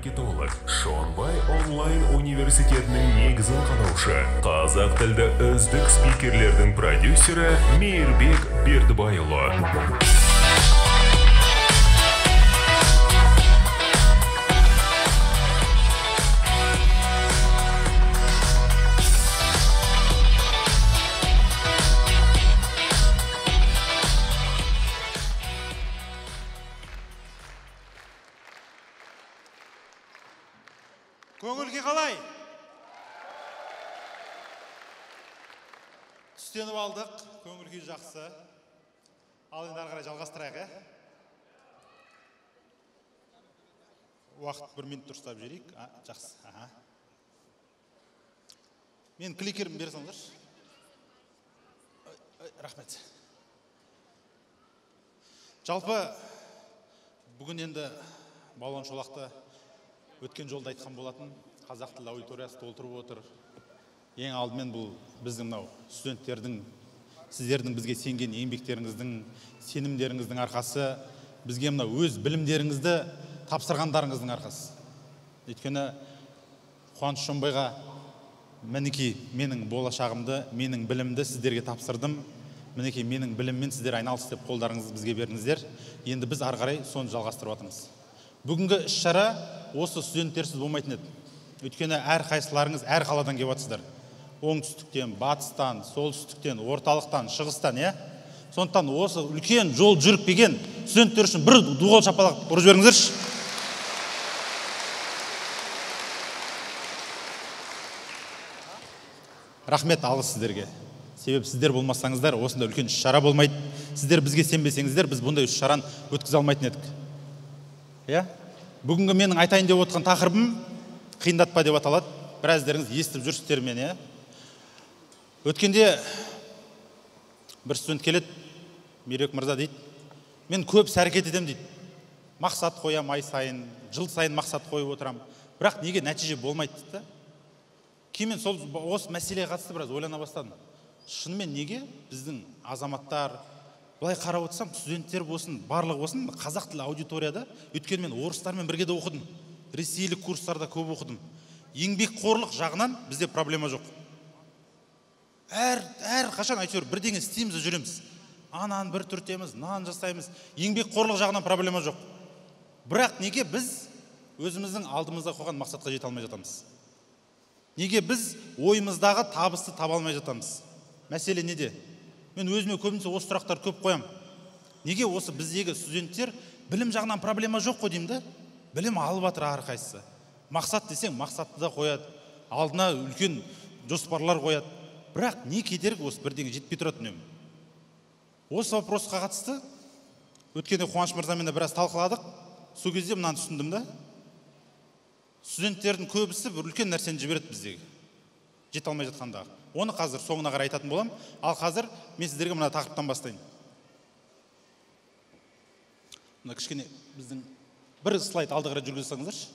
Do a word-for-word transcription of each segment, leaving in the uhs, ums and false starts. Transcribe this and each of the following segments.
маркетолог, Шонбай онлайн университетінің негізін қалаушы, қазақ тілді үздік спикерлердің продюсері Мейірбек Бердібайұлы. Көңілге қалай? Түстеніп алдық, көңілге жақсы. Ал енді ары қарай жалғастырайық, ә? Уақыт бір минут дұрыстап жіберейік. Жақсы. Аха. Мен кликерімді бере салыңдаршы. Рахмет. Жалпы бүгін енді Балуан Шолақты өткен жолда айтқан болатын, қазақ тілі аудиториясы толтырып отыр. Ең алдымен бұл біздің мынау студенттердің, сіздердің бізге сенген еңбектеріңіздің, сенімдеріңіздің арқасы, бізге мынау өз білімдеріңізді тапсырғандарыңыздың арқасы. Өйткені Қуаныш Шонбайға мінекей менің болашағымды, менің білімді сіздерге тапсырдым. Мінекей менің біліммен сіздер айналыс деп қолдарыңызды бізге бердіңіздер. Енді біз ары қарай соны жалғастырып жатырмыз. Бүгінгі іс-шара осы студенттерсіз болмайтын еді. Өйткені әр қайсыларыңыз әр қаладан келіп жатсыздар. Оңтүстіктен, батыстан, солтүстіктен, орталықтан, шығыстан, е? Сондықтан осы үлкен жол жүріп келген студенттер үшін бір дуғал шапалақ ұрып жіберіңіздерші. Рахмет алғыс сіздерге. Себебі сіздер болмасаңыздар, осында үлкен іс-шара болмайды. Сіздер бізге сенбесеңіздер, біз бұндай іс-шараны өткізе алмайтын едік. Иә? Бүгінгі менің айтайын деп отқан тақырыбым қиындатпа деп аталады. Біраздеріңіз естіп жүрсіздер мен, иә? Өткенде бір студент келеді, Мейірбек мырза дейді, мен көп әрекет етем дейді. Мақсат қоям ай сайын, жыл сайын мақсат қойып отырам. Бірақ неге нәтиже болмайды дейді. Кейін сол осы мәселеге қатысты біраз ойлана бастадым. Шынымен неге біздің азаматтар, былай қарап отырсам, студенттер болсын, барлығы болсын, қазақ тілі аудиторияда, өйткені мен орыстармен бірге де оқыдым. Ресейлік курстарда көп оқыдым. Еңбекқорлық жағынан бізде проблема жоқ. Әр, әр қашан әйтеуір бірдеңе істейміз, жүреміз. Ананы бір түртеміз, нан жасаймыз. Еңбекқорлық жағынан проблема жоқ. Бірақ неге біз өзіміздің алдымызда қойған мақсатқа жете алмай жатамыз? Неге біз ойымыздағы табысты таба алмай жатамыз? Мәселе неде? Мен өзіме көбінесе осы сұрақтар көп қоям. Неге осы біздегі студенттер білім жағынан проблема жоқ қой деймін да? Білім алып жатыр әрқайсысы. Мақсат десең, мақсатты да қояды. Алдына үлкен жоспарлар қояды. Бірақ не кедергі осы бірдеңе жетпей тұрады үнемі? Осы вопросқа қатысты өткенде Қуаныш мырзамен біраз талқыладық. Сол кезде мынаны түсіндім да. Студенттердің көбісі бір үлкен нәрсені жібереді біздегі. Жете алмай жатқандағы. Оны қазір соңына қарай айтатын болам. Ал қазір мен сіздерге мына тақырыптан бастайын. Мына кішкене біздің бір слайд алды қарай жүргізсеңіздерші.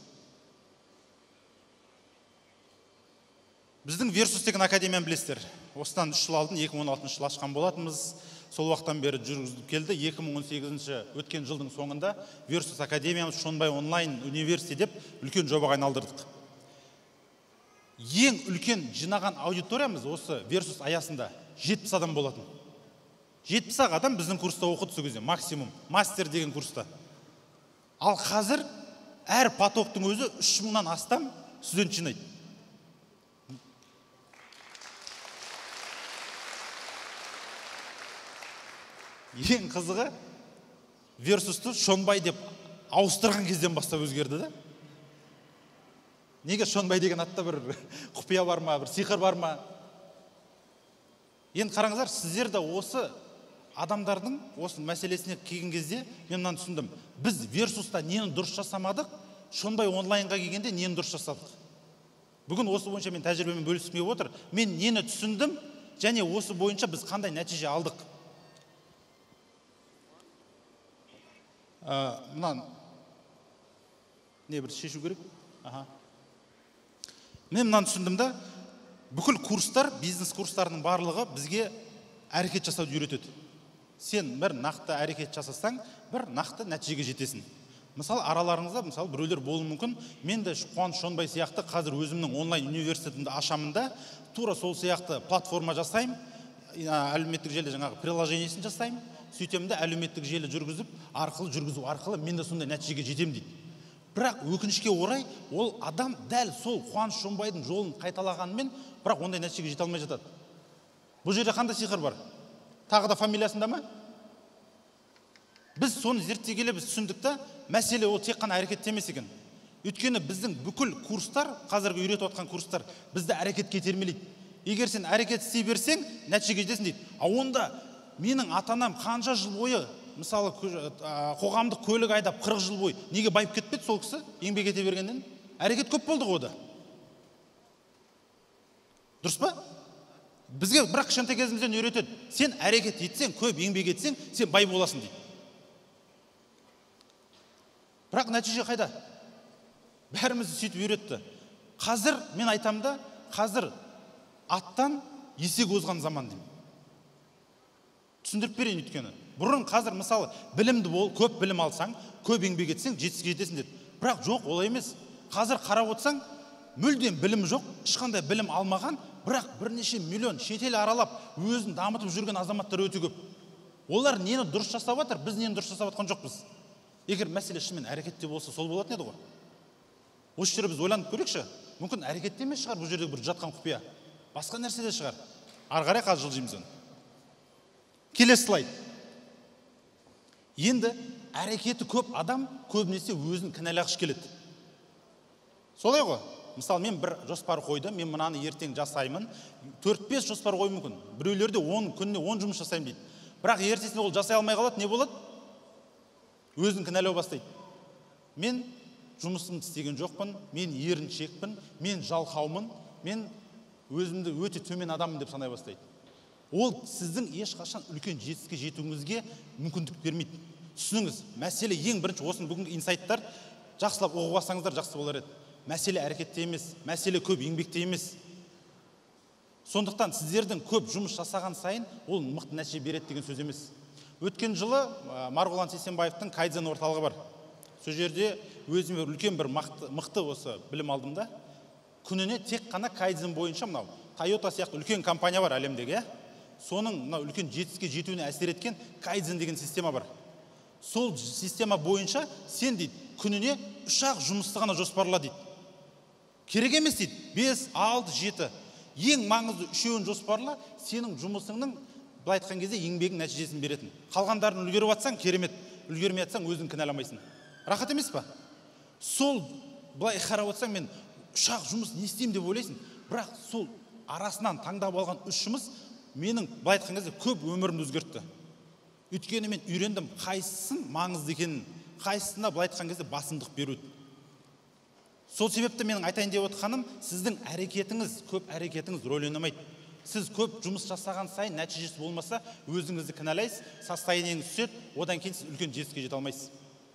Біздің Versus деген академияны білесіздер. Осыдан үш жыл алдын екі мың он алтыншы жыл ашқан болатынбыз. Сол уақыттан бері жүргізіп келді. екі мың он сегізінші өткен жылдың соңында Versus академиямыз Шонбай онлайн университет деп үлкен жобаға айналдырдық. Ең үлкен жинаған аудиториямыз осы Versus аясында жетпіс адам болатын. жетпіс адам біздің курста оқыды сол кезде, максимум, мастер деген курста. Ал қазір әр потоктың өзі үш мыңнан астам студент жинайды. Ең қызығы Versus'ты Шонбай деп ауыстырған кезден бастап өзгерді да. Неге Шонбай деген атта бір құпия бар ма, бір сиқыр бар ма? Енді қараңыздар, сіздер де осы адамдардың осы мәселесіне келген кезде мен мынаны түсіндім. Біз Versus'та нені дұрыс жасамадық, Шонбай онлайнға келгенде нені дұрыс жасадық. Бүгін осы бойынша мен тәжірибемен бөліскім келіп отыр. Мен нені түсіндім, және осы бойынша біз қандай нәтиже алдық. Мынаны не бір шешу керек? Аха. Мен мынаны түсіндім да, бүкіл курстар, бизнес курстарының барлығы бізге әрекет жасауды үйретеді. Сен бір нақты әрекет жасасаң, бір нақты нәтижеге жетесің. Мысалы араларыңызда мысалы біреулер болуы мүмкін. Мен де Қуаныш Шонбай сияқты қазір өзімнің онлайн университетімді ашамын да, тура сол сияқты платформа жасаймын, әлеуметтік желі жаңағы приложениесін жасаймын, сөйтемін де әлеуметтік желі жүргізіп, арқылы жүргізу арқылы мен де сондай нәтижеге жетемін дейді. Бірақ өкінішке орай, ол адам дәл сол Қуаныш Шонбайдың жолын қайталағанымен, бірақ ондай нәтижеге жете алмай жатады. Бұл жерде қандай сиқыр бар? Тағы да фамилиясында ма? Біз соны зерттей келе біз түсіндік та, мәселе ол тек қана әрекетте емес екен. Өйткені біздің бүкіл курстар, қазіргі үйретіп отқан курстар бізді әрекетке итермелейді. Егер сен әрекет істей берсең, нәтижеге жетесің дейді. А онда менің ата-анам қанша жыл бойы, мысалы, қоғамдық көлік айдап қырық жыл бойы неге байып кетпеді сол кісі еңбек ете бергеннен? Әрекет көп болды ғой ода. Дұрыс па? Бізге бірақ кішкентай кезімізден үйретеді. Сен әрекет етсең, көп еңбек етсең, сен бай боласың дейді. Бірақ нәтиже қайда? Бәрімізді сөйтіп үйретті. Қазір мен айтамын да, қазір аттан есек озған заман деймін. Түсіндіріп берейін өйткені. Бұрын қазір мысалы білімді бол, көп білім алсаң, көп еңбек етсең, жетістікке жетесің деді. Бірақ жоқ, олай емес. Қазір қарап отырсаң, мүлдем білім жоқ, ешқандай білім алмаған, бірақ бірнеше миллион шетел аралап, өзін дамытып жүрген азаматтар өте көп. Олар нені дұрыс жасап жатыр, біз нені дұрыс жасап жатқан жоқпыз. Егер мәселе шынымен әрекетте болса, сол болатын еді ғой. Осы жерде біз ойланып көрейікші. Мүмкін әрекетте емес шығар, бұл жерде бір жатқан құпия. Басқа нәрседе шығар. Ары қарай қазір жылжимыз оны. Келесі слайд. Енді әрекеті көп адам көбінесе өзін кінәлағыш келеді. Солай ғой. Мысалы, мен бір жоспар қойдым, мен мынаны ертең жасаймын. төрт бес жоспар қою мүмкін. Біреулерде он күніне он жұмыс жасаймын дейді. Бірақ ертесінде ол жасай алмай қалады, не болады? Өзін кінәлау бастайды. Мен жұмысымды істеген жоқпын, мен еріншекпін, мен жалқаумын, мен өзімді өте төмен адаммын деп санай бастайды. Ол сіздің ешқашан үлкен жетістікке жетуіңізге мүмкіндік бермейді. Түсініңіз, мәселе ең бірінші осының бүгінгі инсайттар жақсылап оқып алсаңыздар жақсы болар еді. Мәселе әрекетте емес, мәселе көп еңбекте емес. Сондықтан сіздердің көп жұмыс жасаған сайын ол мықты нәтиже береді деген сөз емес. Өткен жылы Марғұлан Сейсенбаевтың кайдзен орталығы бар. Сол жерде өзіме үлкен бір мықты осы білім алдым да. Күніне тек қана кайдзен бойынша мынау Toyota сияқты үлкен компания бар әлемдегі. Соның мынау үлкен жетістікке жетуіне әсер еткен кайдзен деген система бар. Сол система бойынша сен дейді күніне үш ақ жұмысты ғана жоспарла дейді. Керек емес дейді. бес, алты, жеті. Ең маңызды үшеуін жоспарла, сенің жұмысыңның былай айтқан кезде еңбегің нәтижесін беретін. Қалғандарын үлгеріп атсаң, керемет. Үлгермей атсаң, өзің кінәламайсың. Рахат емес па? Сол былай қарап отсаң, мен үш ақ жұмыс не істеймін деп ойлайсың. Бірақ сол арасынан таңдап алған үш жұмыс менің былай айтқан кезде көп өмірімді өзгертті. Өйткені мен үйрендім қайсысын маңызды екенін, қайсысына былай айтқан кезде басымдық беруді. Сол себепті менің айтайын деп отқаным, сіздің әрекетіңіз, көп әрекетіңіз рөл ойнамайды. Сіз көп жұмыс жасаған сайын нәтижесі болмаса, өзіңізді кінәлайсыз, состояниеңіз түседі, одан кейін сіз үлкен жетістікке жете алмайсыз.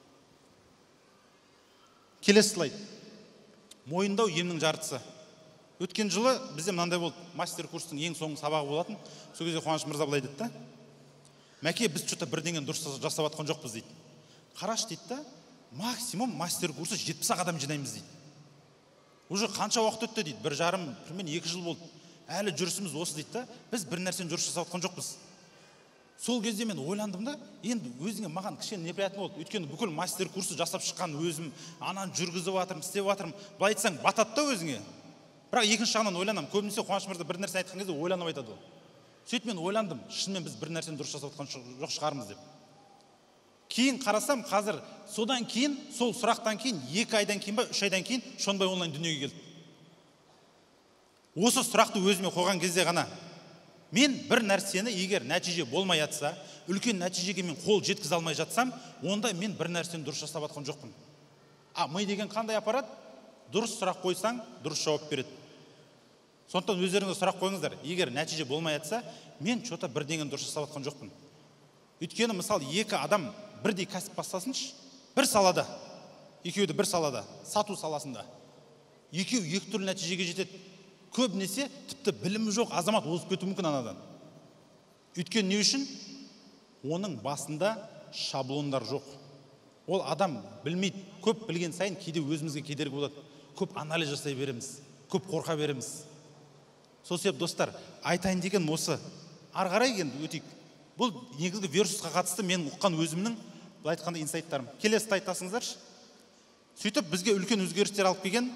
Келесі слайд. Мойындау емнің жартысы. Өткен жылы бізде мынандай болды, мастер курстың ең соңғы сабағы болатын. Сол кезде Қуаныш мырза былай деді да: "Мәке, біз что-то бірдеңені дұрыс жасап жатқан жоқпыз" дейді. Қараш дейді да, максимум мастер курсы жетпіс ақ адам жинаймыз дейді. Уже қанша уақыт өтті дейді, бір жарым, примерно екі жыл болды. Әлі жүрісіміз осы дейді да, біз бір нәрсені дұрыс жасап жатқан жоқпыз. Сол кезде мен ойландым да, енді өзіңе маған кішкене неприятно болды. Өйткені бүкіл мастер курсы жасап шыққан өзім, ананы жүргізіп жатырмын, істеп жатырмын. Былай айтсаң, батады да өзіңе. Бірақ екінші жағынан ойланамын. Көбінесе Қуаныш мырза бір нәрсе айтқан кезде ойланып айтады ол. Сөйтіп мен ойландым, шынымен біз бір нәрсені дұрыс жасап жатқан жоқ шығармыз деп. Кейін қарасам, қазір содан кейін, сол сұрақтан кейін, екі айдан кейін ба, үш айдан кейін Шонбай онлайн дүниеге келді. Осы сұрақты өзіме қойған кезде ғана мен бір нәрсені егер нәтиже болмай жатса, үлкен нәтижеге мен қол жеткізе алмай жатсам, онда мен бір нәрсені дұрыс жасап жатқан жоқпын. А ми деген қандай аппарат? Дұрыс сұрақ қойсаң, дұрыс жауап береді. Сондықтан өздеріңізге сұрақ қойыңыздар. Егер нәтиже болмай жатса, мен что-то бірдеңені дұрыс жасап жатқан жоқпын. Өйткені мысалы екі адам бірдей кәсіп бастасыншы, бір салада, екеуі де бір салада, сату саласында. Екеуі екі түрлі нәтижеге жетеді. Көбінесе тіпті білімі жоқ азамат озып кетуі мүмкін анадан. Өйткені не үшін? Оның басында шаблондар жоқ. Ол адам білмейді, көп білген сайын кейде өзімізге кедергі болады. Көп анализ жасай береміз, көп қорқа береміз. Сол себеп достар, айтайын деген осы. Ары қарай енді өтейік. Бұл негізгі вирусқа қатысты мен ұққан өзімнің былай айтқанда инсайттарым. Келесі айтасыңыздаршы. Сөйтіп бізге үлкен өзгерістер алып келген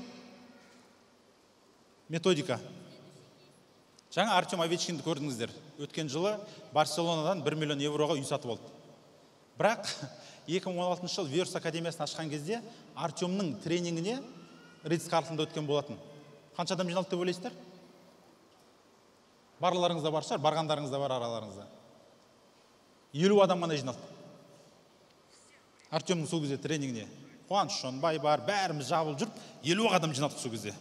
методика. Жаңа Артем Овечкинді көрдіңіздер. Өткен жылы Барселонадан бір миллион евроға үй сатып алды. Бірақ екі мың он алтыншы жыл Вирус академиясын ашқан кезде Артемнің тренингіне Ридс Карлсонда өткен болатын. Қанша адам жиналды деп ойлайсыздар? Барларыңызда бар шығар, барғандарыңызда бар араларыңызда. елу адам ғана жиналды. Артемнің сол кезде тренингіне. Қуаныш Шонбай бар, бәріміз жабылып жүріп, елу адам жиналдық сол кезде.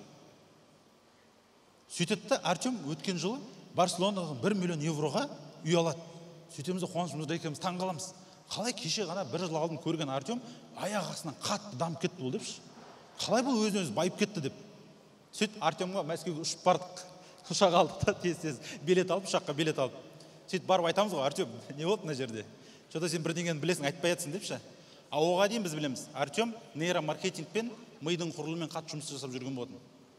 Сөйтетті Артем өткен жылы Барселонадан бір миллион евроға үй алады. Сөйтеміз де қуанышымызда екеуміз таң қаламыз. Қалай кеше ғана бір жыл алдын көрген Артем аяқ астынан қатты дамып кетті бұл депші. Қалай бұл өзін өзі байып кетті деп. Сөйтіп Артемға Мәскеуге ұшып бардық. Ұшақ алдық та тез-тез билет алып, ұшаққа билет алып. Сөйтіп барып айтамыз ғой, Артем, не болды мына жерде? Что-то сен бірдеңені білесің, айтпай жатсың депші. А оған дейін біз білеміз. Артем нейромаркетингпен мидың құрылымымен қатты жұмыс жасап жүрген болатын.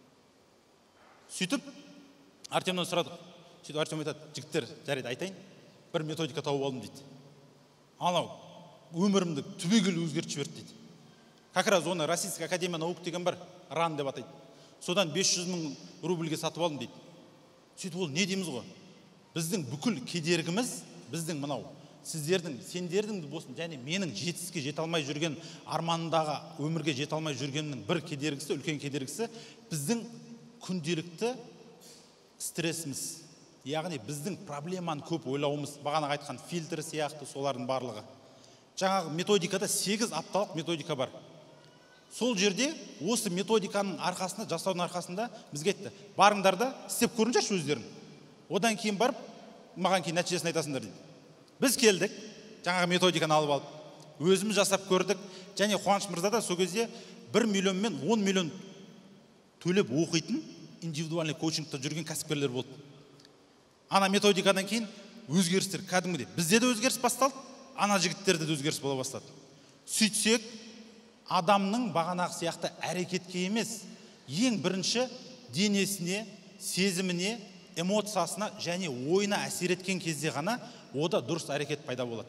Сөйтіп Артемнен сұрадық. Сөйтіп Артем айтады, жігіттер, жарайды айтайын, бір методика тауып алдым дейді. Анау өмірімді түбегейлі өзгертіп жіберді дейді. Как раз оны Российская академия наук деген бар, ран деп атайды. Содан бес жүз мың рубльге сатып алдым дейді. Сөйтіп ол не дейміз ғой? Біздің бүкіл кедергіміз, біздің мынау, сіздердің, сендердің болсын, және менің жетістікке жете алмай жүрген, арманындағы өмірге жете алмай жүргеннің бір кедергісі, үлкен кедергісі, біздің күнделікті стрессіміз. Яғни біздің проблеманы көп ойлауымыз, бағана айтқан фильтр сияқты солардың барлығы. Жаңағы методикада сегіз апталық методика бар. Сол жерде осы методиканың арқасында, жасаудың арқасында бізге айтты. Барыңдар да істеп көріңдерші өздерің. Одан кейін барып, маған кейін нәтижесін айтасыңдар дейді. Біз келдік, жаңағы методиканы алып алып, өзіміз жасап көрдік, және Қуаныш мырза да сол кезде бір миллион мен он миллион төлеп оқитын индивидуальный коучингта жүрген кәсіпкерлер болды. Ана методикадан кейін өзгерістер кәдімгідей. Бізде де өзгеріс басталды, ана жігіттерде де өзгеріс бола бастады. Сөйтсек, адамның бағанағы сияқты әрекетке емес, ең бірінші денесіне, сезіміне, эмоциясына және ойына әсер еткен кезде ғана ода дұрыс әрекет пайда болады.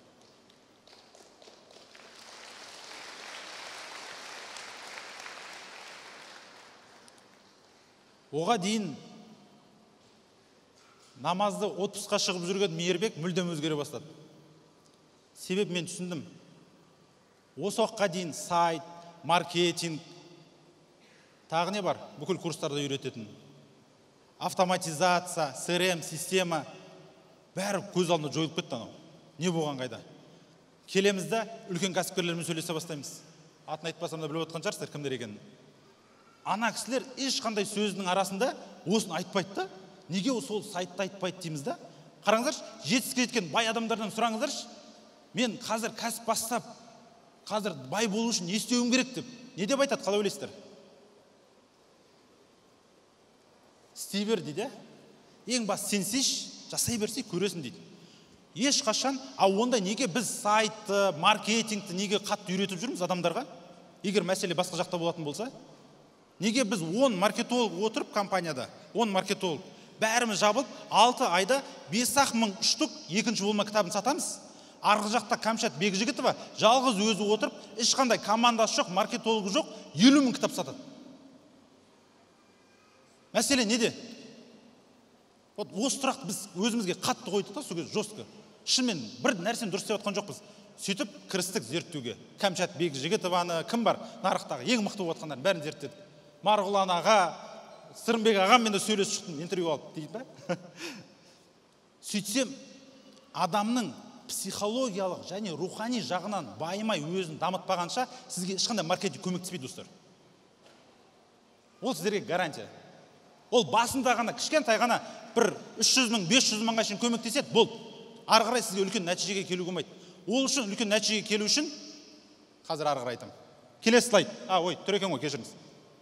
Оға дейін намазды отпусқа шығып жүрген Мейірбек мүлдем өзгере бастады. Себеп мен түсіндім. Осы уақытқа дейін сайт, маркетинг, тағы не бар? Бүкіл курстарда үйрететін. Автоматизация, си эр эм, система, бәрі көз алдында жойылып кетті анау. Не болған қайда? Келемізді үлкен кәсіпкерлермен сөйлесе бастаймыз. Атын айтпасам да біліп отқан шығарсыздар кімдер екенін. Ана кісілер ешқандай сөзінің арасында осын айтпайды да. Неге сол сайтты айтпайды дейміз да? Қараңыздаршы, жетістікке жеткен бай адамдардан сұраңыздаршы. Мен қазір кәсіп бастап, қазір бай болу үшін не істеуім керек деп. Не деп айтады, қалай ойлайсыздар? Істей бер дейді. Ең бас сенсейші, жасай берсей көресің дейді. Ешқашан, а онда неге біз сайтты, маркетингті неге қатты үйретіп жүрміз адамдарға? Егер мәселе басқа жақта болатын болса, неге біз он маркетолог отырып компанияда, он маркетолог, бәріміз жабылып, алты айда бес ақ мың штук екінші болма кітабын сатамыз. Арғы жақта Камшат Бекжігітова жалғыз өзі отырып, ешқандай командасы жоқ, маркетологы жоқ, елу мың кітап сатады. Мәселе неде? Вот осы сұрақты біз өзімізге қатты қойдық та, сол кезде жестко. Шынымен бір нәрсені дұрыс істеп жатқан жоқпыз. Сөйтіп кірістік зерттеуге. Камшат Бекжігітованы, кім бар нарықтағы ең мықты болып жатқандардың бәрін зерттедік. Марғұлан аға, Сырымбек ағаммен де сөйлесіп шықтым, интервью алып дейді ба? Сөйтсем, адамның психологиялық және рухани жағынан байымай өзін дамытпағанша сізге ешқандай маркетинг көмектеспейді, достар. Ол сіздерге гарантия. Ол басында ғана, кішкентай ғана бір үш жүз мың, бес жүз мыңға шейін көмектеседі, бол. Ары қарай сізге үлкен нәтижеге келу болмайды. Ол үшін үлкен нәтижеге келу үшін қазір ары қарай айтамын. Келесі слайд. А, ой, тұр екен ғой, кешіріңіз.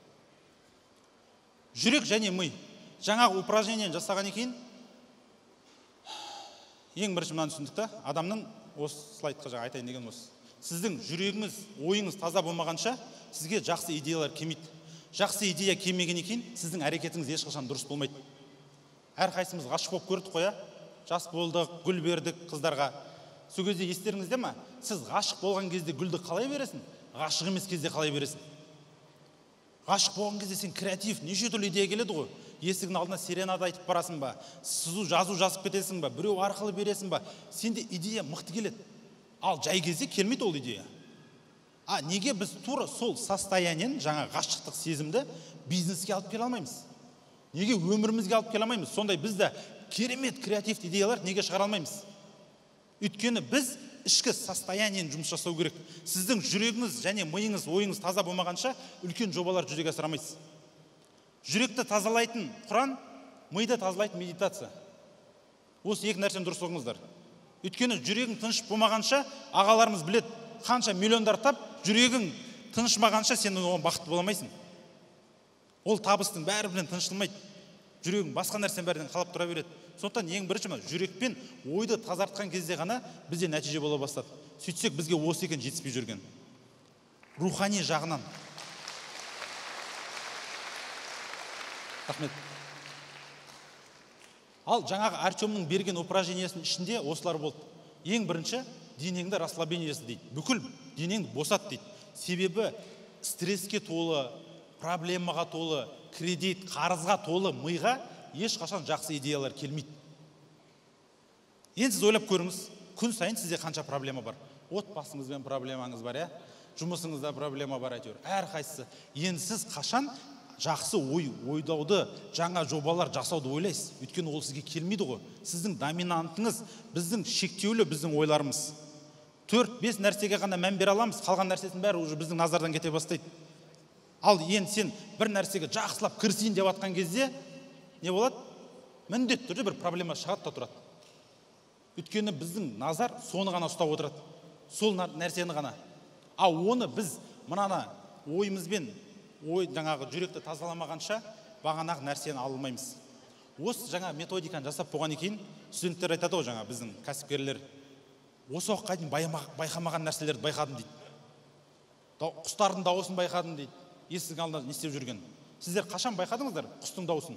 Жүрек және ми. Жаңағы упражнениені жасаған кейін ең бірінші мынаны түсіндік та, адамның осы слайдқа жаңа айтайын деген осы. сіздің жүрегіңіз, ойыңыз таза болмағанша сізге жақсы идеялар келмейді. Жақсы идея келмегеннен кейін сіздің әрекетіңіз ешқашан дұрыс болмайды. Әрқайсымыз ғашық болып көрдік қой, жас болдық, гүл бердік қыздарға. Сол кезде естеріңізде ме? Сіз ғашық болған кезде гүлді қалай бересің? Ғашық емес кезде қалай бересің? Ғашық болған кезде сен креатив, неше түрлі идея келеді ғой. Есігінің алдына серенада айтып барасың ба? Сызу, жазу жазып кетесің ба? Біреу арқылы бересің ба? Сенде идея мықты келеді. Ал жай кезде келмейді ол идея. А неге біз тура сол состояниен, жаңа ғашықтық сезімді бизнеске алып келе алмаймыз? Неге өмірімізге алып келе алмаймыз? Сондай бізді керемет креативті идеялар неге шығара алмаймыз? Өйткені біз ішкі состояниен жұмыс жасау керек. Сіздің жүрегіңіз және миыңыз, ойыңыз таза болмағанша үлкен жобалар жүзеге асыра алмайсыз. Жүректі тазалайтын Құран, миды тазалайтын медитация. Осы екі нәрсені дұрыс ұғыңыздар. Өйткені жүрегің тыныш болмағанша, ағаларымыз біледі, қанша миллиондар тап, жүрегің тынышмағанша сен оған бақытты бола алмайсың. Ол табыстың бәрі білен тыншылмайды. Жүрегің басқа нәрсен бәрінен қалап тұра береді. Сондықтан ең бірінші жүрекпен ойды тазартқан кезде ғана бізде нәтиже бола бастады. Сөйтсек бізге осы екен жетіспей жүрген. Рухани жағынан. Рахмет. Ал жаңағы Артемнің берген упражнениесінің ішінде осылар болды. Ең бірінші денеңді расслаблениесі дейді. Бүкіл денеңді босат дейді. Себебі стресске толы, проблемаға толы, кредит, қарызға толы миға ешқашан жақсы идеялар келмейді. Енді сіз ойлап көріңіз, күн сайын сізде қанша проблема бар? Отбасыңызбен проблемаңыз бар, я? Жұмысыңызда проблема бар әйтеуір. Әрқайсысы. Енді сіз қашан жақсы ой ойдауды, жаңа жобалар жасауды ойлайсыз? Өйткені ол сізге келмейді ғой. Сіздің доминантыңыз, біздің шектеулі біздің ойларымыз. төрт бес нәрсеге ғана мән бере аламыз, қалған нәрсесінің бәрі уже біздің назардан кете бастайды. Ал енді сен бір нәрсеге жақсылап кірісейін деп атқан кезде не болады? Міндетті түрде бір проблема шығады да тұрады. Өйткені біздің назар соны ғана ұстап отырады. Сол нәрсені ғана. А оны біз мынаны ойымызбен, ой жаңағы жүректі тазаламағанша бағанағы нәрсені алылмаймыз. Осы жаңа методиканы жасап болған екен, студенттер айтады ғой, жаңа біздің кәсіпкерлер, осы уақытқа дейін байқамаған нәрселерді байқадым дейді. Құстардың дауысын байқадым дейді. Есік алдында не істеп жүрген. Сіздер қашан байқадыңыздар құстың дауысын?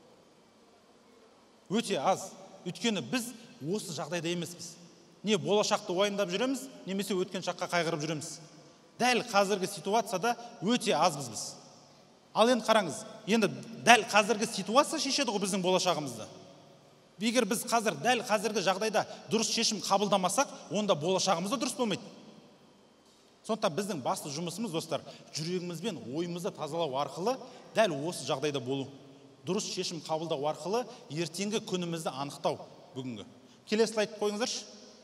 Өте аз. Өйткені біз осы жағдайда емеспіз. Не болашақты уайымдап жүреміз, немесе өткен шаққа қайғырып жүреміз. Дәл қазіргі ситуацияда өте азбыз біз. Ал енді қараңыз, енді дәл қазіргі ситуация шешеді ғой біздің болашағымызды. Егер біз қазір дәл қазіргі жағдайда дұрыс шешім қабылдамасақ, онда болашағымыз да дұрыс болмайды. Сондықтан біздің басты жұмысымыз, достар, жүрегіміз бен ойымызды тазалау арқылы дәл осы жағдайда болу. Дұрыс шешім қабылдау арқылы ертеңгі күнімізді анықтау бүгінгі. Келесі слайд қойыңыздаршы.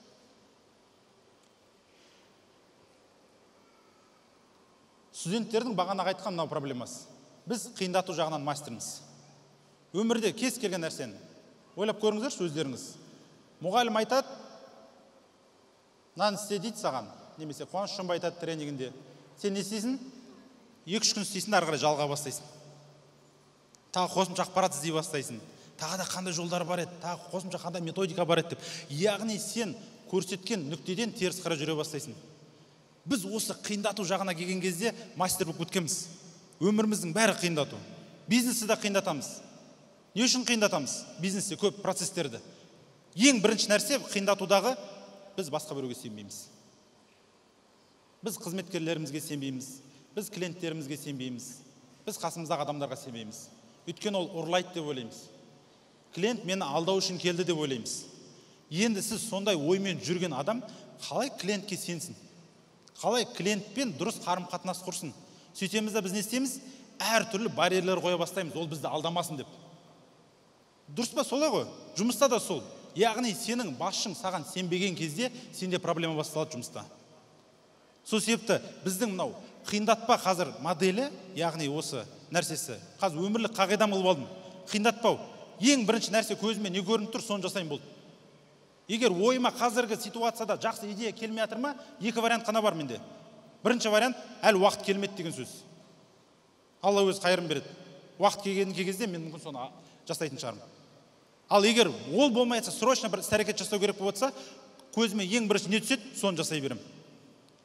Студенттердің бағана айтқан мынау проблемасы. Біз қиындату жағынан мастерміз. Өмірде кез келген нәрсені ойлап көріңіздерші өздеріңіз. Мұғалім айтады, мынаны істе дейді саған, немесе Қуаныш Шонбай айтады тренингінде. Сен не істейсің? екі-үш күн істейсің, ары қарай жалға бастайсың. Тағы қосымша ақпарат іздей бастайсың. Тағы да қандай жолдар бар еді, тағы қосымша қандай методика бар еді деп. Яғни сен көрсеткен нүктеден теріс қарай жүре бастайсың. Біз осы қиындату жағына келген кезде мастер болып өткенбіз. Өміріміздің бәрі қиындату. Бизнесті де қиындатамыз. Не үшін қиындатамыз? Бизнесте көп процестерді. Ең бірінші нәрсе қиындатудағы біз басқа біреуге сенбейміз. Біз қызметкерлерімізге сенбейміз. Біз клиенттерімізге сенбейміз. Біз қасымыздағы адамдарға сенбейміз. Өйткені ол ұрлайды деп ойлаймыз. Клиент мені алдау үшін келді деп ойлаймыз. Енді сіз сондай оймен жүрген адам қалай клиентке сенсін? Қалай клиентпен дұрыс қарым-қатынас құрсын? Сөйтеміз де біз не істейміз? Әр түрлі барьерлер қоя бастаймыз, ол бізді алдамасын деп. Дұрыс па, солай ғой? Жұмыста да сол. Яғни сенің басшың саған сенбеген кезде сенде проблема басталады жұмыста. Сол себепті біздің мынау қиындатпа қазір моделі, яғни осы нәрсесі. Қазір өмірлік қағидам қылып алдым. Қиындатпау. Ең бірінші нәрсе көзіме не көрініп тұр, соны жасайын болды. Егер ойыма қазіргі ситуацияда жақсы идея келмей жатыр ма, екі вариант қана бар менде. Бірінші вариант, әлі уақыт келмеді деген сөз. Алла өз қайырын береді. Уақыт келген кезде мен мүмкін соны жасайтын шығармын. Ал егер ол болмайса, срочно бір іс-әрекет жасау керек болып жатса, көзіме ең бірінші не түседі, соны жасай беремін.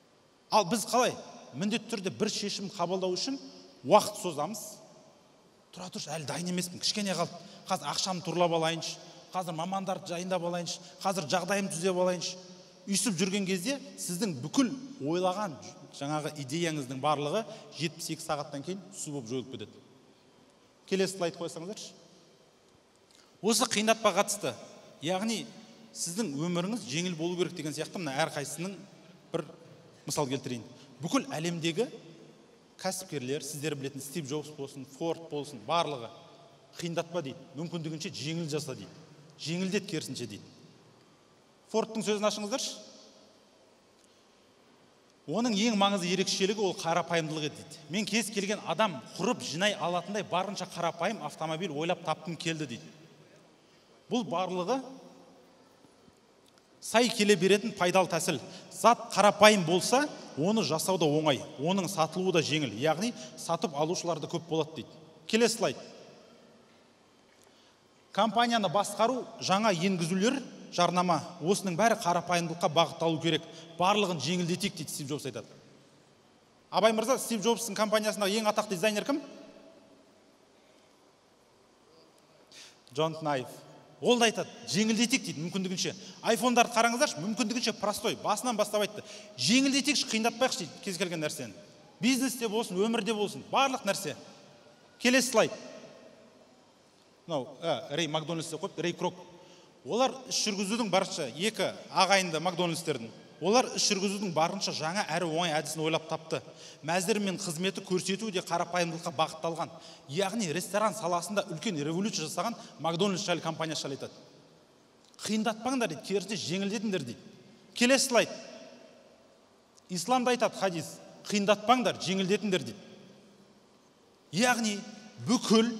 Ал біз қалай? Міндетті түрде бір шешім қабылдау үшін уақыт созамыз. Тұра тұршы, әлі дайын емеспін, кішкене қалды. Қазір ақшамды турлап алайыншы, қазір мамандарды жайындап алайыншы, қазір жағдайымды түзеп алайыншы. Үйсіп жүрген кезде сіздің бүкіл ойлаған жаңағы идеяңыздың барлығы жетпіс екі сағаттан кейін су болып жойылып кетеді. Келесі слайд қойсаңыздаршы. Осы қиындатпа қатысты, яғни сіздің өміріңіз жеңіл болу керек деген сияқты мына әрқайсының бір мысал келтірейін. Бүкіл әлемдегі кәсіпкерлер, сіздер білетін Стив Джобс болсын, Форд болсын, барлығы қиындатпа дейді, мүмкіндігінше жеңіл жаса дейді. Жеңілдет керісінше дейді. Фордтың сөзін ашыңыздаршы. Оның ең маңызды ерекшелігі ол қарапайымдылығы дейді. Мен кез келген адам құрып жинай алатындай барынша қарапайым автомобиль ойлап таптым келді дейді. Бұл барлығы сай келе беретін пайдалы тәсіл. Зат қарапайым болса, оны жасау да оңай, оның сатылуы да жеңіл, яғни сатып алушыларды көп болады дейді. Келесі слайд. Компанияны басқару, жаңа енгізулер, жарнама, осының бәрі қарапайымдылыққа бағытталу керек. Барлығын жеңілдетейік дейді Стив Джобс айтады. Абай мырза, Стив Джобстың компаниясындағы ең атақты дизайнер кім? Джон Наев. Ол да айтады, жеңілдетейік дейді, мүмкіндігінше. айфондарды қараңыздаршы, мүмкіндігінше простой, басынан бастап айтты. Жеңілдетейікші, қиындатпайықшы дейді, кез келген нәрсені. Бизнесте болсын, өмірде болсын, барлық нәрсе. Келесі слайд. Мынау, Рей Макдональдсте қойып, Рей Крок. Олар іс жүргізудің барынша, екі ағайынды Макдональдстердің. Олар іс жүргізудің барынша жаңа әрі оңай әдісін ойлап тапты. Мәзір мен қызметі көрсету де қарапайымдылыққа бағытталған. Яғни ресторан саласында үлкен революция жасаған Макдональдс жайлы компаниясы жайлы айтады. Қиындатпаңдар дейді, керісінше жеңілдетіңдер дейді. Келесі слайд. Исламда айтады хадис, қиындатпаңдар, жеңілдетіңдер дейді. Яғни бүкіл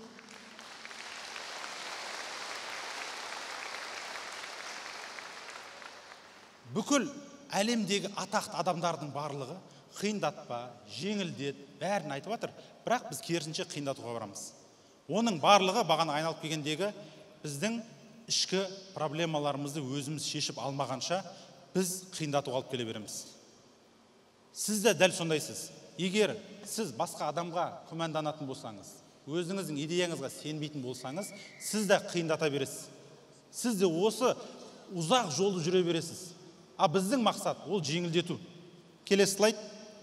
Бүкіл әлемдегі атақты адамдардың барлығы қиындатпа, жеңілдет, бәрін айтып жатыр, бірақ біз керісінше қиындатуға барамыз. Оның барлығы бағана айналып келгендегі біздің ішкі проблемаларымызды өзіміз шешіп алмағанша біз қиындатуға алып келе береміз. Сіз де дәл сондайсыз. Егер сіз басқа адамға күмәнданатын болсаңыз, өзіңіздің идеяңызға сенбейтін болсаңыз, сіз де қиындата бересіз. Сіз де осы ұзақ жолды жүре бересіз. А біздің мақсат ол жеңілдету. Келесі слайд.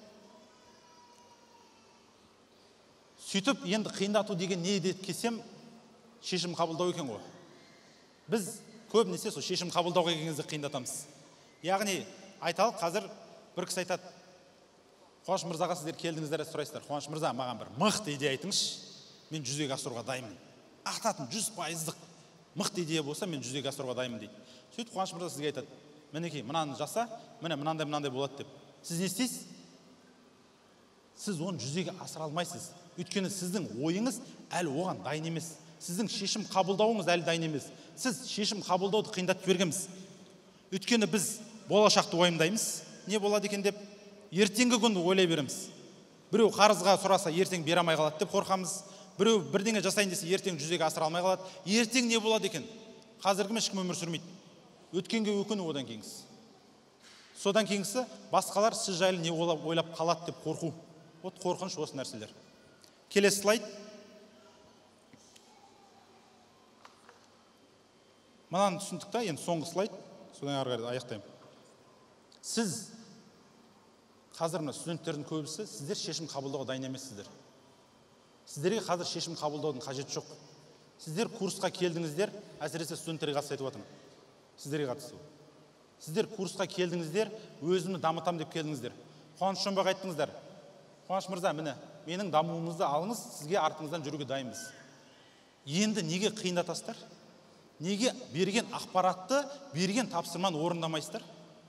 Сөйтіп, енді қиындату деген не деп келсем, шешім қабылдау екен ғой. Біз көбінесе сол шешім қабылдауға келгенде қиындатамыз. Яғни, айталық, қазір бір кісі айтады, Қуаныш мырзаға сіздер келдіңіздер сұрайсыздар. Қуаныш мырза, маған бір мықты идея айтыңызшы, мен жүзеге асыруға дайынмын. Ақтатын жүз пайыздық мықты идея болса, мен жүзеге асыруға дайынмын дейді. Сөйтіп Қуаныш мырза сізге айтады, мінекей, мынаны жаса, міне мынандай мынандай болады деп. Сіз не істейсіз? Сіз оны жүзеге асыра алмайсыз. Өйткені сіздің ойыңыз әлі оған дайын емес. Сіздің шешім қабылдауыңыз әлі дайын емес. Сіз шешім қабылдауды қиындатып бергенсіз. Өйткені біз болашақты уайымдаймыз. Не болады екен деп, ертеңгі күнді ойлай береміз. Біреу қарызға сұраса, ертең бере алмай қалады деп қорқамыз. Біреу бірдеңе жасайын десе, ертең жүзеге асыра алмай қалады. Ертең не болады екен? Қазіргі ешкім өмір сүрмейді. Өткенге өкіну одан кейінгісі. Содан кейінгісі басқалар сіз жайлы не ойлап қалады деп қорқу. Вот қорқыныш осы нәрселер. Келесі слайд. Мынаны түсіндік та, енді соңғы слайд. Содан ары қарай аяқтаймын. Сіз қазір мына студенттердің көбісі сіздер шешім қабылдауға дайын емессіздер. Сіздерге қазір шешім қабылдаудың қажеті жоқ. Сіздер курсқа келдіңіздер, әсіресе студенттерге қатысты айтып жатырмын. Сіздерге қатысты. Сіздер курсқа келдіңіздер, өзімді дамытам деп келдіңіздер. Қуаныш Шонбай айттыңыздар. Қуаныш мырза, міне, менің дамуымызды алыңыз, сізге артыңыздан жүруге дайынбыз. Енді неге қиындатасыздар? Неге берген ақпаратты, берген тапсырманы орындамайсыздар?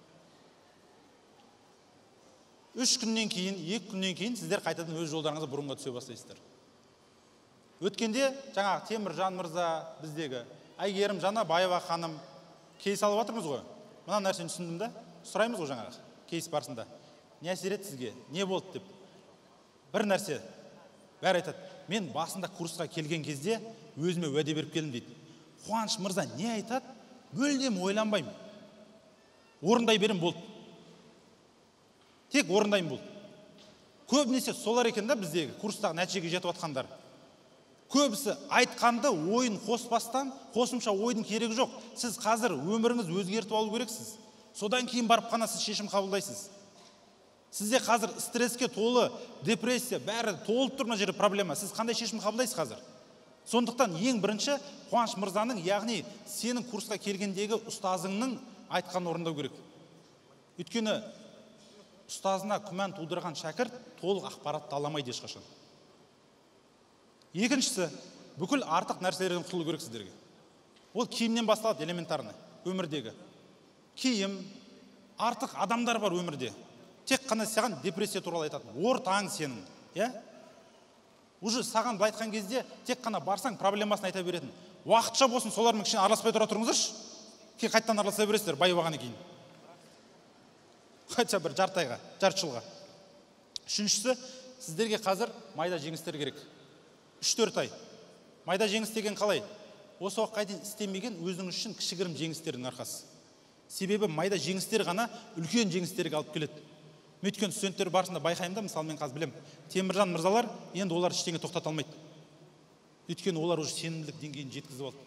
Үш күннен кейін, екі күннен кейін сіздер қайтадан өз жолдарыңызға бұрынға түсе бастайсыздар. Өткенде жаңағы Теміржан мырза, біздегі Әйгерім Жанабаева ханым кейс алып жатырмыз ғой. Мына нәрсені түсіндім да, сұраймыз ғой жаңағы кейс барысында. Не әсер етті сізге? Не болды деп? Бір нәрсе, бәрі айтады. Мен басында курсқа келген кезде өзіме уәде беріп келдім дейді. Қуаныш мырза не айтады? Мүлдем ойланбаймын. Орындай берем болды. тек орындайын бұл. Көбінесе солар екен да біздегі курстағы нәтижеге жетіп атқандар. Көбісі айтқанды ойын қоспастан, қосымша ойдың керегі жоқ. Сіз қазір өміріңіз өзгертіп алу керексіз. Содан кейін барып қана сіз шешім қабылдайсыз. Сізде қазір стресске толы, депрессия, бәрі толып тұр мына жерде проблема. Сіз қандай шешім қабылдайсыз қазір? Сондықтан ең бірінші Қуаныш мырзаның, яғни сенің курсқа келгендегі ұстазыңның айтқанын орындау керек. Өйткені ұстазына күмән тудырған шәкірт толық ақпаратты аламайды ешқашан. Екіншісі, бүкіл артық нәрселерден құтылу керек сіздерге. Ол киімнен басталады, элементарный өмірдегі. Киім, артық адамдар бар өмірде. Тек қана саған депрессия туралы айтады. Ортаң сенің, иә? Уже саған былай айтқан кезде тек қана барсаң проблемасын айта беретін. Уақытша болсын, солармен кішкене араласпай тұра тұрыңыздаршы. Кейін қайттан араласа бересіздер байыбағаннан кейін. Қайтса бір жарты айға, жарты жылға. Үшіншісі, сіздерге қазір майда жеңістер керек. үш-төрт ай. Майда жеңіс деген қалай? Осы уақытқа дейін істемеген өзіңіз үшін кішігірім жеңістердің арқасы. Себебі майда жеңістер ғана үлкен жеңістерге алып келеді. Мен өйткені студенттер барысында байқаймын да, мысалы мен қазір білем, Теміржан мырзалар енді олар ештеңе тоқтата алмайды. Өйткені олар уже сенімділік деңгейін жеткізіп алды.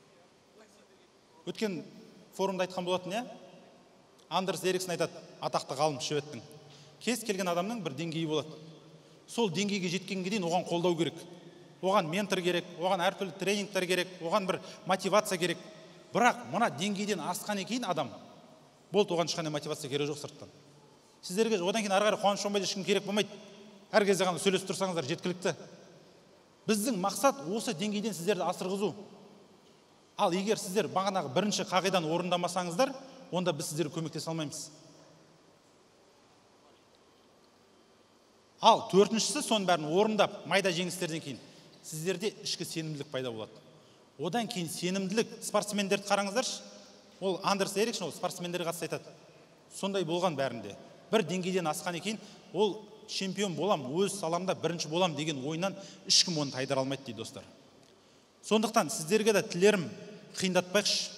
Өткен форумда айтқан болатын, иә? Андерс Эриксон айтады, атақты ғалым шведтің. Кез келген адамның бір деңгейі болады. Сол деңгейге жеткенге дейін оған қолдау керек. Оған ментор керек, оған әртүрлі тренингтер керек, оған бір мотивация керек. Бірақ мына деңгейден асқан кейін адам, болды, оған ешқандай мотивация керек жоқ сырттан. Сіздерге одан кейін ары қарай Қуаныш Шонбайды ешкім керек болмайды. Әр кезде ғана сөйлесіп тұрсаңыздар жеткілікті. Біздің мақсат осы деңгейден сіздерді асырғызу. Ал егер сіздер бағанағы бірінші қағиданы орындамасаңыздар, онда біз сіздерге көмектесе алмаймыз. Ал төртіншісі, соның бәрін орындап, майда жеңістерден кейін сіздерде ішкі сенімділік пайда болады. Одан кейін сенімділік, спортсмендерді қараңыздаршы. Ол Андерс Эриксон, ол спортсмендерге қатысты айтады. Сондай болған бәрінде. Бір деңгейден асқан екен, ол чемпион болам, өз саламда бірінші болам деген ойынан ешкім оны тайдыра алмайды дейді достар. Сондықтан сіздерге де тілерім қиындатпайықшы.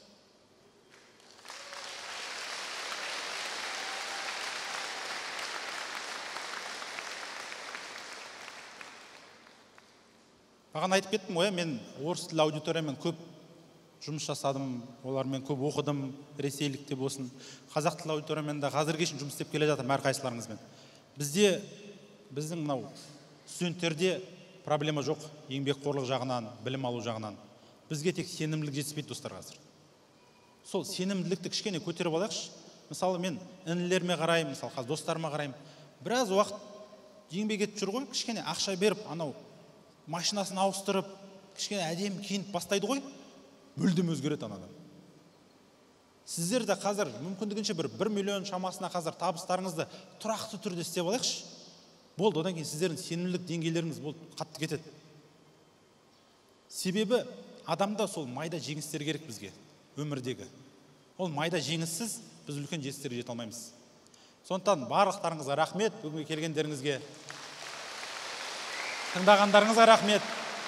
Маған айтып кеттім ғой, мен орыс тілі аудиториямен көп жұмыс жасадым, олармен көп оқыдым, ресейлікте болсын, қазақ тілі аудиториямен де қазірге шейін жұмыс істеп келе жатырмын әрқайсыларыңызбен. Бізде, біздің мынау студенттерде проблема жоқ, еңбекқорлық жағынан, білім алу жағынан. Бізге тек сенімділік жетіспейді достар қазір. Сол сенімділікті кішкене көтеріп алайықшы. Мысалы мен інілеріме қараймын, мысалы қазір достарыма қараймын. Біраз уақыт еңбек етіп жүр ғой, кішкене ақша беріп, анау машинасын ауыстырып, кішкене әдемі киініп бастайды ғой, мүлдем өзгереді анадан. Сіздер де қазір мүмкіндігінше бір бір миллион шамасына қазір табыстарыңызды тұрақты түрде істеп алайықшы. Болды, одан кейін сіздердің сенімділік деңгейлеріңіз болды қатты кетеді. Себебі адамда сол майда жеңістер керек бізге өмірдегі. Ол майда жеңіссіз біз үлкен жетістіктерге жете алмаймыз. Сондықтан барлықтарыңызға рахмет, бүгінге келгендеріңізге. Тыңдағандарыңызға рахмет.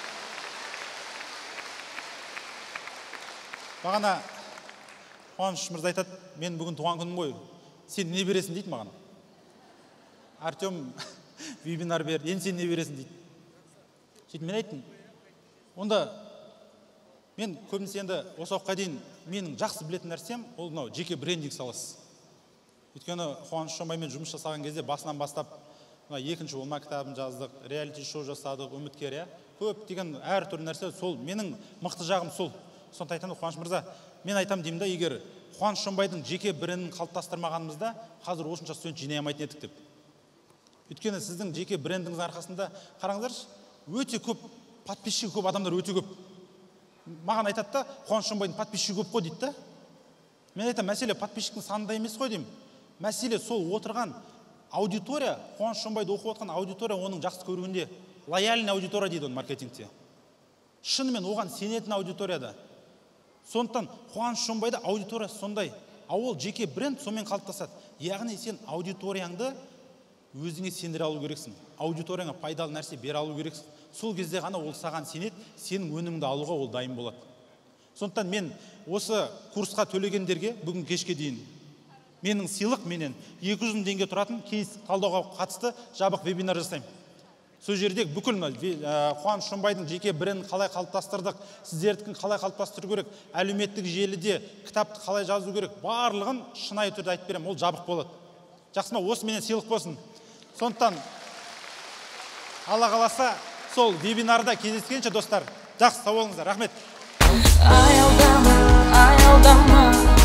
Бағана Қуаныш мырза айтады, мен бүгін туған күнім ғой, сен не бересің дейді маған. Артем вебинар бер, енді сен не бересің дейді. Сөйтіп мен айттым, онда мен көбінесе енді осы уақытқа дейін менің жақсы білетін нәрсем ол мынау жеке брендинг саласы. Өйткені Қуаныш Шонбаймен жұмыс жасаған кезде басынан бастап екінші болма кітабын жаздық, реалити шоу жасадық, үміткер, көп деген әр түрлі нәрсе, сол менің мықты жағым сол. Сонда айтамын, Қуаныш мырза, мен айтам деймін да, егер Қуаныш Шонбайдың жеке брендін қалыптастырмағанымызда, қазір осынша студент жинай алмайтын едік деп. Өйткені сіздің жеке брендіңіз арқасында қараңыздаршы, өте көп подписчигі көп адамдар өте көп. Маған айтады да, Қуаныш Шонбайдың подписчигі көп қой дейді да. Мен айтам, мәселе подписчиктің санында емес қой деймін. Мәселе сол отырған аудитория, Қуаныш Шонбайды оқып отқан аудитория оның жақсы көруінде. Лояльный аудитория дейді оны маркетингте. Шынымен оған сенетін аудиторияда. Сондықтан Қуаныш Шонбайда аудиториясы сондай. А ол жеке бренд сонымен қалыптасады. Яғни сен аудиторияңды өзіңе сендіре алу керексің. Аудиторияңа пайдалы нәрсе бере алу керексің. Сол кезде ғана ол саған сенеді, сенің өніміңді алуға ол дайын болады. Сондықтан мен осы курсқа төлегендерге бүгін кешке дейін Менің сыйлық менен екі жүз мың теңге тұратын кейс талдауға қатысты жабық вебинар жасаймын. Сол жерде бүкіл Қуаныш Шонбайдың жеке брендін қалай қалыптастырдық, сіздердікін қалай қалыптастыру керек, әлеуметтік желіде кітапты қалай жазу керек, барлығын шынайы түрде айтып беремін, ол жабық болады. Жақсы ма, осы менен сыйлық болсын. Сондықтан Алла қаласа сол вебинарда кездескенше достар, жақсы сау болыңыздар. Рахмет. Аялдама, аялдама.